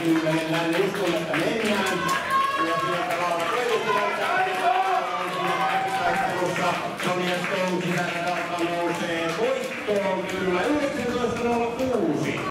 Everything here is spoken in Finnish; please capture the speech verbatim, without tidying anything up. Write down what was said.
kaksikymmentä, niin uskon, että mennään. Ja sieltä Laura Koivustuvalta käsikaistelussa Sonia Stone sisällä nousee voittoon kyllä yhdeksäntoista nolla kuusi.